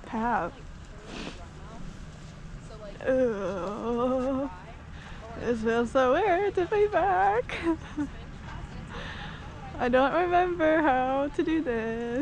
path. Ugh. This feels so weird to be back. I don't remember how to do this.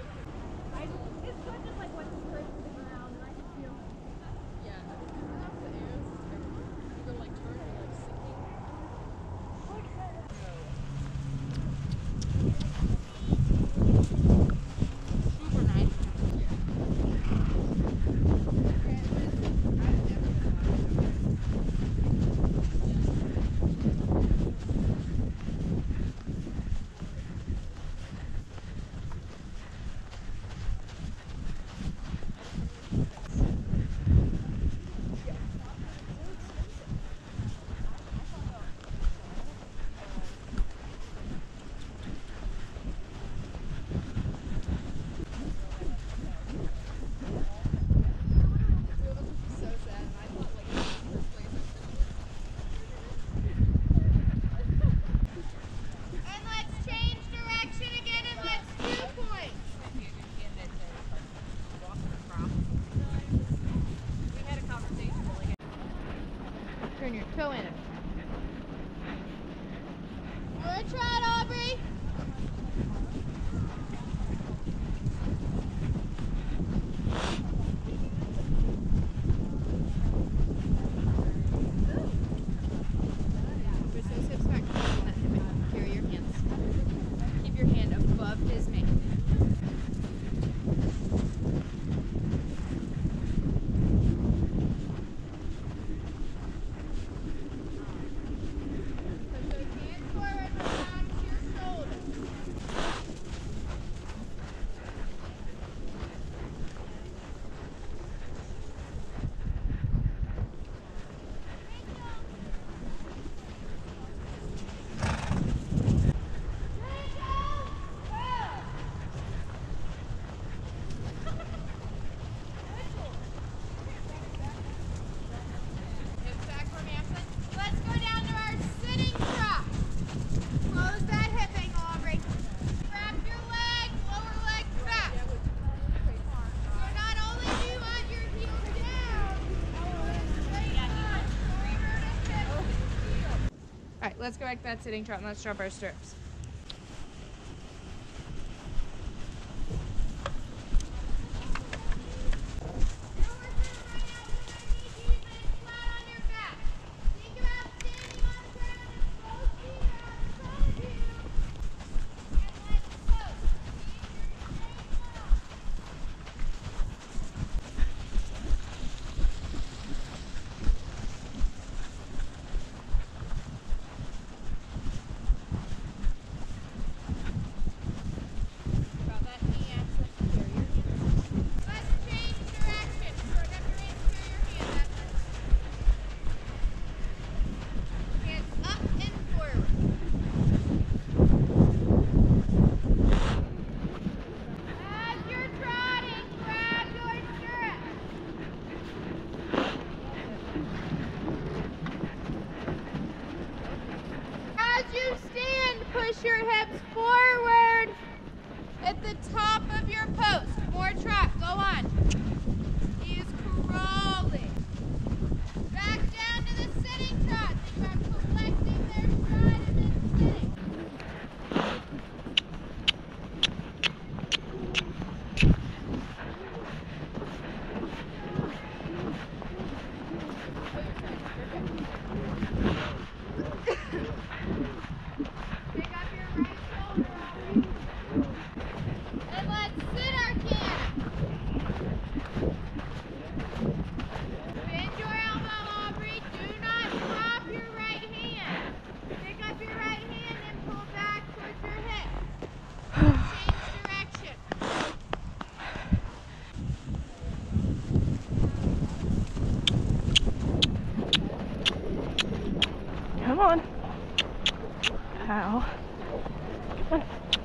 Turn your toe in it. Good trot, Aubrey. Push those hips back. Carry your hands. Keep your hand above his mane. Alright, let's go back to that sitting trot and let's drop our stirrups. Push your hips forward at the top of your post. More trot. Go on. He is crawling. Back down to the sitting trot. Think about collecting their stride and then sitting. Come on. Ow. Come on.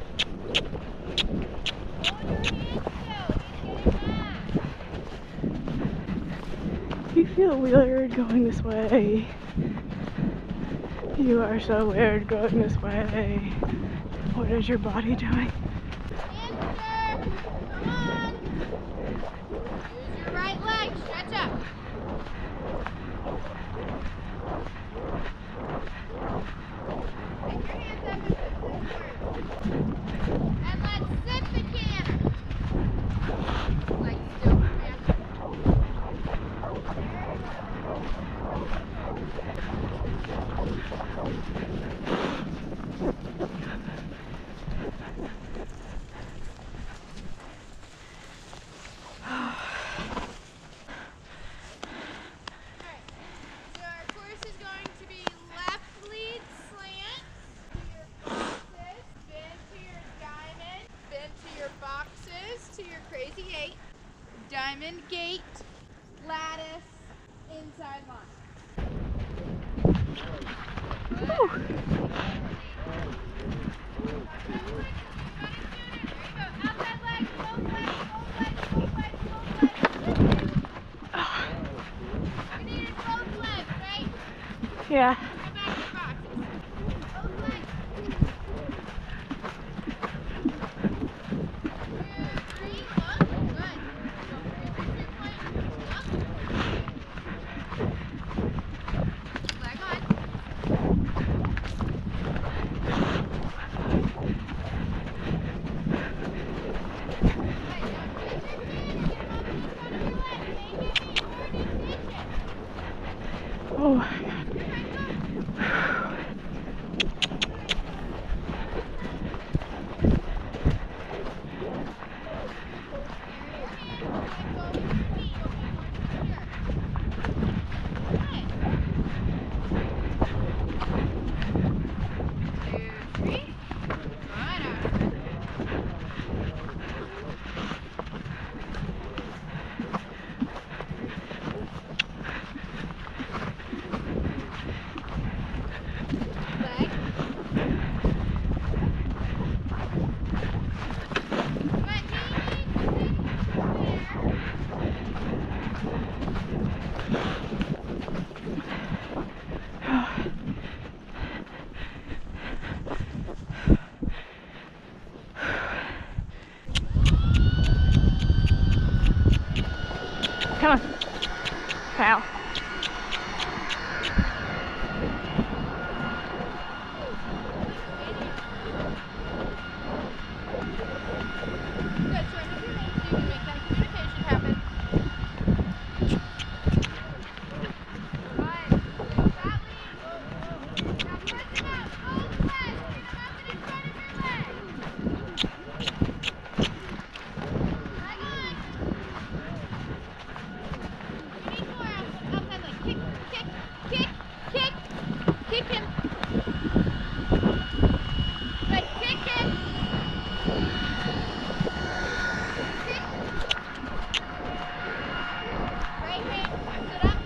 You feel weird going this way. You are so weird going this way. What is your body doing? Answer. Come on. Use your right leg. Stretch up. Take your hands up and move forward. And let's sit the canter. Like still, man. Diamond gate, lattice, inside line. Outside leg, both legs, both legs, both legs, both legs. We needed both legs, right? Yeah. Go back to boxes. Both legs. 2, 3, look, good. Go for your 3-point, look. Leg on. Oh my God. Come on, pal. Good, so I hope you're ready so you can make that communication happen. Good. That lead. Now push them out, both legs. Get them up and in front of your leg. Leg on. You need more outside leg. Kick, kick, kick, kick. Kick him. Good, kick him. Right hand, sit up.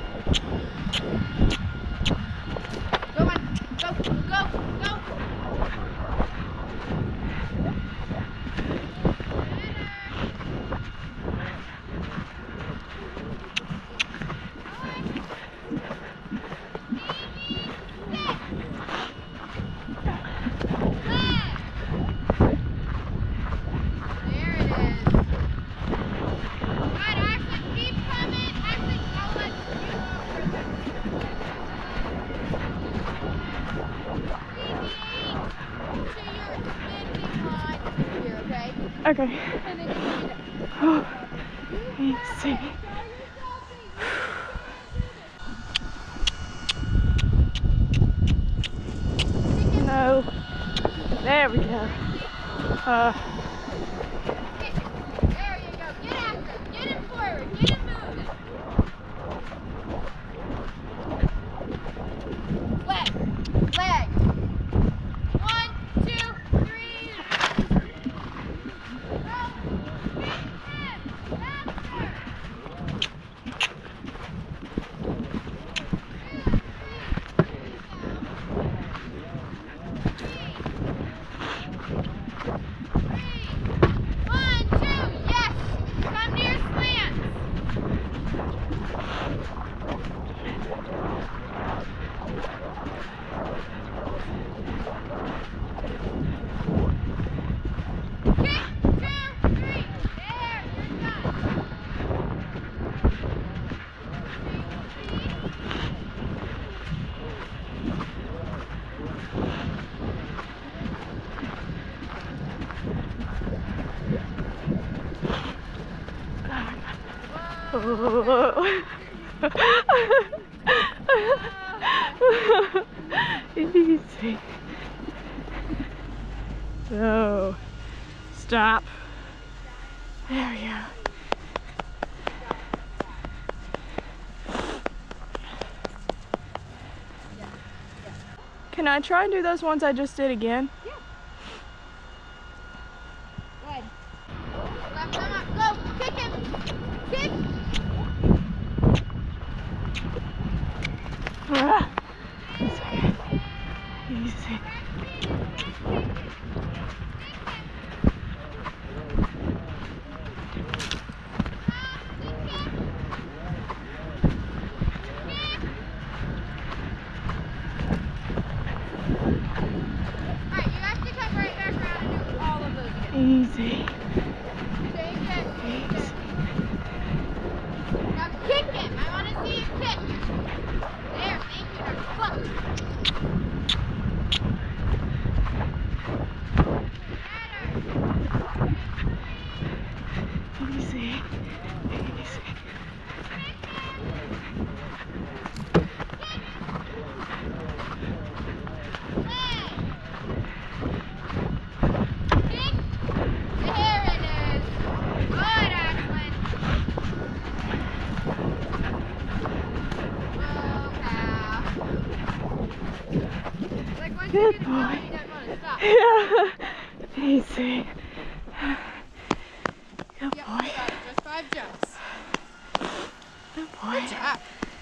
Go on, go, go, go. There it is. Good, Ashley, keep coming. Ashley, I'll let you go further. Deviate to your bending line here, okay? Okay. And then continue to Oh, easy. No. There we go. There you go. Get after him. Get him forward. Get him moving. Leg. Leg. 1, 2, 3. Go. Kick him. Faster. Three. Oh. Easy. No. Stop. There we go. Can I try and do those ones I just did again? Yeah. Good. Left thumb up. Go. Kick him. Kick. Ah. Easy. Easy. Take it. Now kick him. I want to see you kick. There, thank you. Now flip. Easy. Easy. Good boy. Yeah. Easy. Good boy. Just 5 jumps. Good boy. Good job.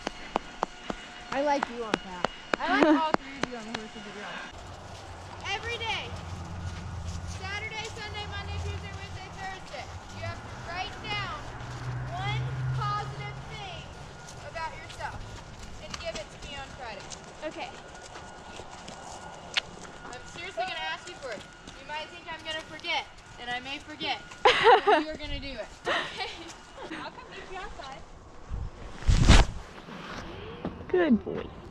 I like you on that. I like all 3 of you on the horse of the ground. Every day. Saturday, Sunday, Monday, Tuesday, Wednesday, Thursday. You have to write down one positive thing about yourself and give it to me on Friday. Okay. I'm seriously going to ask you for it. You might think I'm going to forget, and I may forget. But you're going to do it. Okay? I'll come meet you outside. Good boy.